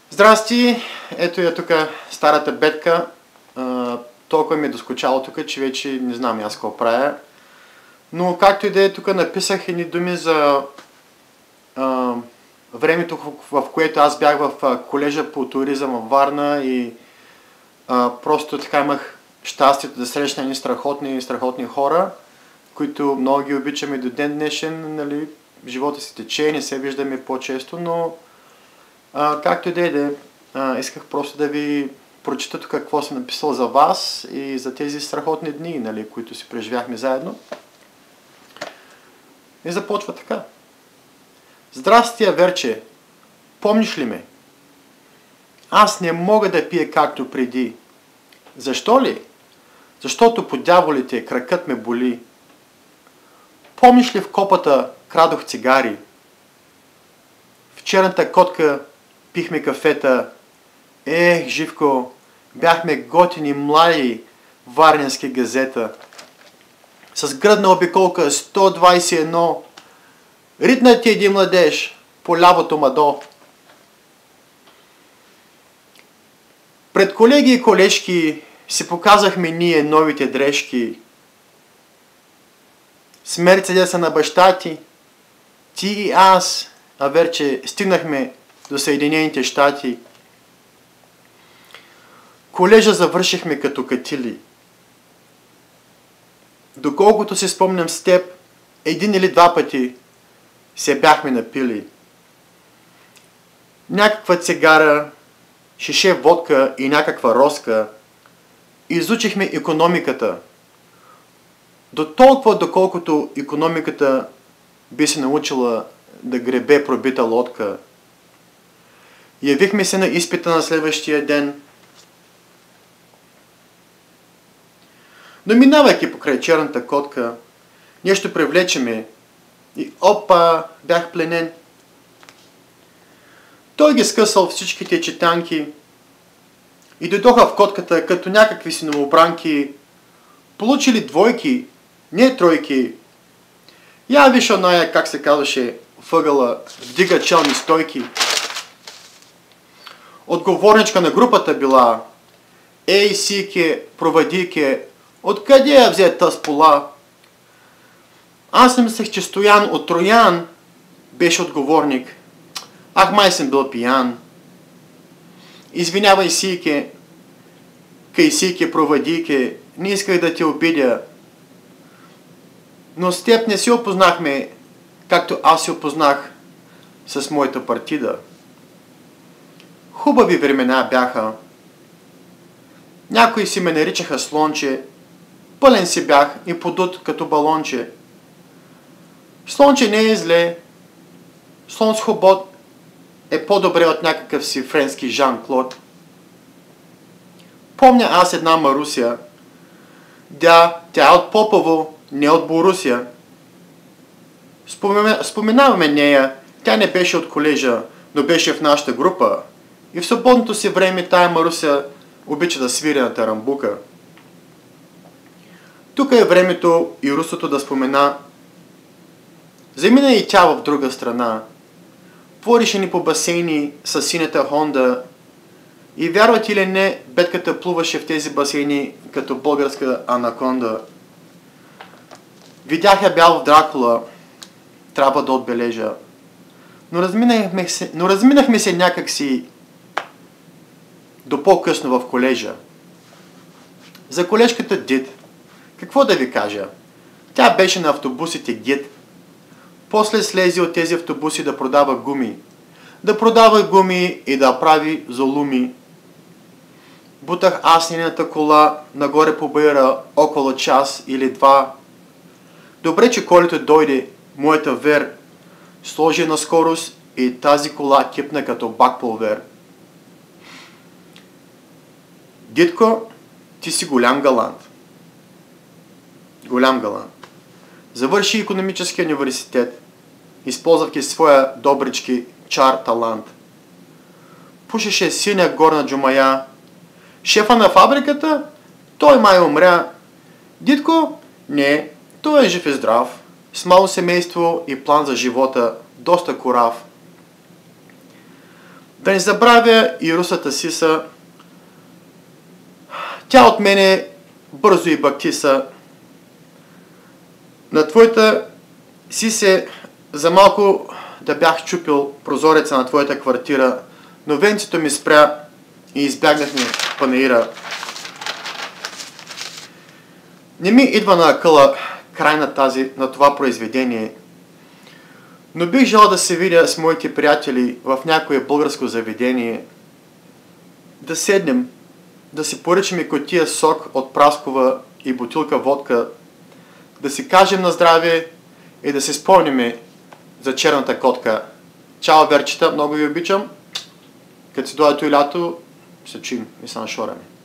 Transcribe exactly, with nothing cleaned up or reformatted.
Здрасти! Ето я тук старата бедка. А, толкова ми е доскочало тук, че вече не знам аз какво правя. Но както и да е, тук написах едни думи за а, времето, в, в което аз бях в а, колежа по туризъм в Варна и а, просто така имах щастието да срещна едни страхотни, страхотни хора, които много ги обичаме до ден днешен. Нали, живота си тече, не се виждаме по-често, но а, както и да е, а, исках просто да ви прочита тук какво съм написал за вас и за тези страхотни дни, нали, които си преживяхме заедно. И започва така. Здрасти, Аверче! Помниш ли ме? Аз не мога да пия както преди. Защо ли? Защото по дяволите кракът ме боли. Помниш ли в копата крадох цигари? В черната котка пихме кафета. Ех, Живко, бяхме готини млади варненски газета. С гръдна обиколка сто двайсет и едно. Ритна ти един младеж по лявото мадо. Пред колеги и колежки си показахме ние новите дрежки. С Мерцедеса на баща ти, ти и аз, Аверче, стигнахме до Съединените щати. Колежа завършихме като катили. Доколкото си спомням с теб, един или два пъти се бяхме напили. Някаква цигара, шише водка и някаква роска. Изучихме икономиката. До толкова, доколкото икономиката би се научила да гребе пробита лодка. Явихме се на изпита на следващия ден. Но минавайки покрай черната котка, нещо привлечеме и опа, бях пленен. Той ги скъсал всичките четанки и дойдоха в котката като някакви си новобранки, получили двойки, не тройки. Я виж оная, как се казваше, въгъла, вдига челни стойки. Отговорничка на групата била. Ей, сике, проводике, откъде я взе тъс пола? Аз мислех, че Стоян от Троян беше отговорник. Ах, май съм бил пиян. Извинявай, сике, кай сике, проводике, не исках да те обидя. Но с теб не си опознахме, както аз си опознах с моята партида. Хубави времена бяха. Някои си ме наричаха слонче, пълен си бях и подут като балонче. Слонче не е зле. Слон с хобот е по-добре от някакъв си френски Жан-Клод. Помня аз една Маруся. Да, тя е от Попово, не от Борусия. Спомен... Споменаваме нея, тя не беше от колежа, но беше в нашата група. И в свободното си време тая Маруся обича да свири на тарамбука. Тук е времето и русото да спомена. Замина и тя в друга страна. Ворише ни по басейни с синята Хонда. И вярвате ли не, бедката плуваше в тези басейни като българска анаконда. Видях я бял в Дракула. Трябва да отбележа. Но разминахме се, но разминахме се някакси до по-късно в колежа. За колежката Дид. Какво да ви кажа? Тя беше на автобусите гид. После слезе от тези автобуси да продава гуми. Да продава гуми и да прави золуми. Бутах аз нейната кола нагоре по баира около час или два. Добре, че колето дойде, моята вер, сложи на скорост и тази кола кипна като бакпулвер. Дитко, ти си голям галант. Голям галант. Завърши икономически университет, използвайки своя добрички чар талант. Пушеше синя горна джумая. Шефа на фабриката? Той май умря. Дитко? Не, той е жив и здрав. С мало семейство и план за живота, доста корав. Да не забравя и русата Сиса. Тя от мене бързо и бактиса. На твоята Сисе за малко да бях чупил прозореца на твоята квартира, но венцето ми спря и избягнахме панаира. Не ми идва на акъла край на, тази, на това произведение, но бих желал да се видя с моите приятели в някое българско заведение, да седнем, да си поръчаме кутия сок от праскова и бутилка водка, да си кажем на здраве и да се спомниме за черната котка. Чао, верчета, много ви обичам. Като си дойде и лято, се чуем и се нашораме.